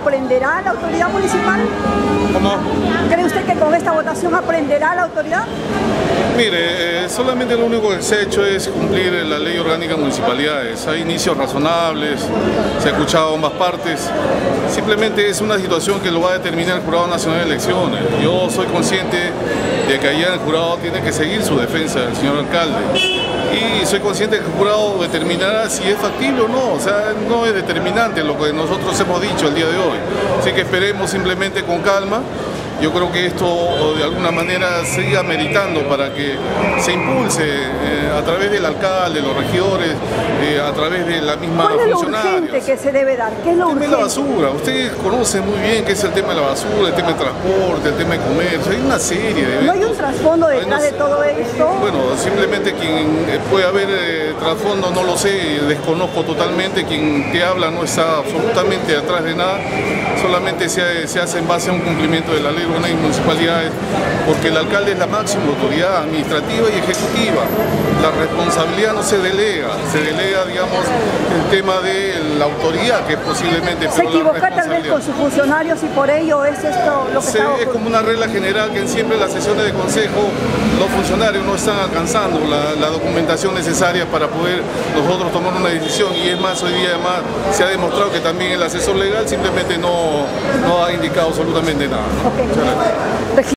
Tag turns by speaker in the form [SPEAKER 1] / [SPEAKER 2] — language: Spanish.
[SPEAKER 1] aprenderá la autoridad municipal?
[SPEAKER 2] ¿Cómo?
[SPEAKER 1] ¿Cree usted que con esta votación aprenderá la autoridad?
[SPEAKER 2] Mire, solamente lo único que se ha hecho es cumplir la ley orgánica de municipalidades. Hay inicios razonables, se ha escuchado ambas partes. Simplemente es una situación que lo va a determinar el Jurado Nacional de Elecciones. Yo soy consciente de que allá el jurado tiene que seguir su defensa del señor alcalde. Y soy consciente que el jurado determinará si es factible o no, o sea, no es determinante lo que nosotros hemos dicho el día de hoy. Así que esperemos simplemente con calma. Yo creo que esto de alguna manera siga meritando para que se impulse a través del alcalde, los regidores, a través de la misma funcionaria.
[SPEAKER 1] ¿Cuál es lo urgente que se debe dar? ¿Qué es lo urgente?
[SPEAKER 2] El tema de la basura. Ustedes conocen muy bien qué es el tema de la basura, el tema de transporte, el tema de comercio. Hay una serie de eventos.
[SPEAKER 1] ¿No hay un trasfondo detrás de todo esto?
[SPEAKER 2] Bueno, simplemente quien puede haber trasfondo no lo sé, desconozco totalmente. Quien te habla no está absolutamente atrás de nada, solamente se hace en base a un cumplimiento de la ley orgánica de municipalidades, porque el alcalde es la máxima autoridad administrativa y ejecutiva. La responsabilidad no se delega, digamos, el tema de la autoridad, que es posiblemente...
[SPEAKER 1] ¿Se equivoca tal vez con sus funcionarios y por ello es esto lo que está ocurriendo?
[SPEAKER 2] Es como una regla general que siempre en las sesiones de consejo los funcionarios no están alcanzando la documentación necesaria para poder nosotros tomar una decisión, y es más, hoy día además se ha demostrado que también el asesor legal simplemente no ha indicado absolutamente nada.
[SPEAKER 1] Okay.